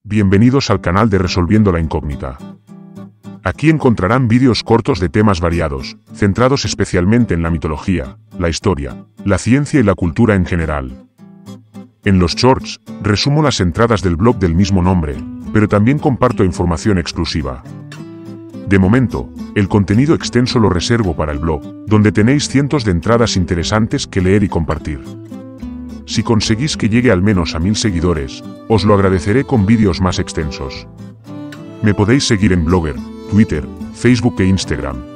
Bienvenidos al canal de Resolviendo la Incógnita. Aquí encontrarán vídeos cortos de temas variados, centrados especialmente en la mitología, la historia, la ciencia y la cultura en general. En los shorts, resumo las entradas del blog del mismo nombre, pero también comparto información exclusiva. De momento, el contenido extenso lo reservo para el blog, donde tenéis cientos de entradas interesantes que leer y compartir. Si conseguís que llegue al menos a 1000 seguidores, os lo agradeceré con vídeos más extensos. Me podéis seguir en Blogger, Twitter, Facebook e Instagram.